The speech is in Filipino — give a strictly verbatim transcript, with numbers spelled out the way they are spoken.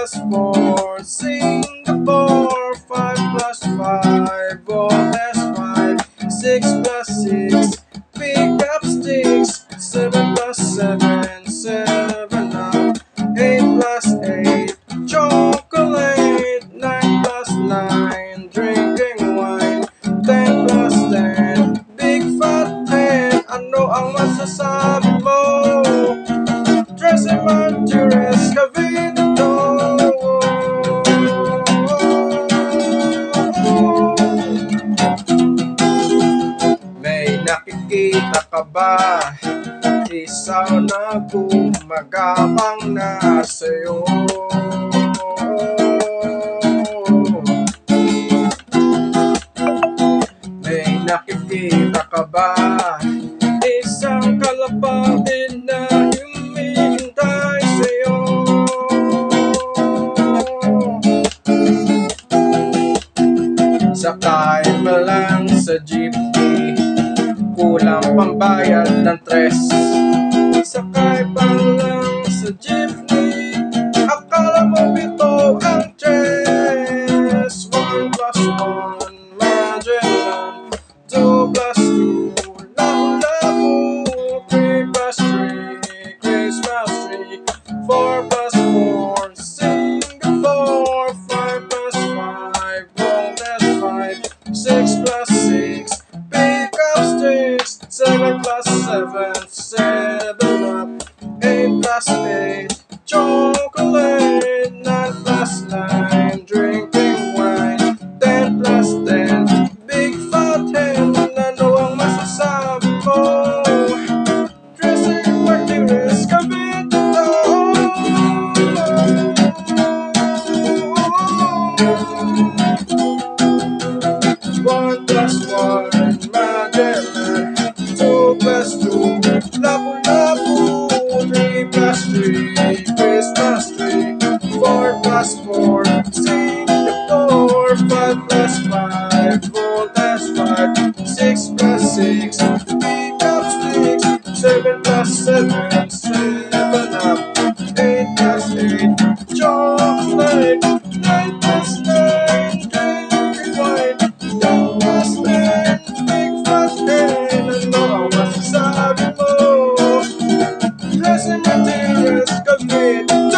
plus four, Singapore. Five plus five, all that's five. Six plus six, pick up sticks. Seven plus seven, seven up. Eight plus eight, chocolate. Nine plus nine, drinking wine. Ten plus ten, big fat ten. Ano ang masasabi mo? Dressing materials, Cavite to. May nakikita ka ba? Isaw na gumagapang na sa'yo. May nakikita ka ba? Isang kalapati na humihintay sa'yo. Sakay pa lang sa jeepney, kulang pambayad ng tres. Sakay pa lang sa jeepney, akala mo bito ang tres. One plus one, Magellan. Two plus two, Lapu-Lapu. Three plus three, Christmas tree. Four plus four, Singapore. Five plus five, all that's five. Six plus six, pick up sticks. Seven plus seven, seven up. Eight plus eight, chocolate. Nine plus nine, drinking wine. Ten plus ten, big fat hen. Ano ang masasabi mo? Dressing materials, Cavite to. One plus one, Magellan. Two plus two, Lapu-Lapu. Three plus three, Christmas tree. Four plus four, Singapore. Five plus five, all that's five. Six plus six, pick up sticks. Seven plus seven, seven up. Eight plus eight, chocolate. Nine plus nine, drinking wine. Ten plus ten, big fat hen. Ano ang masasabi mo? Dressing materials, Cavite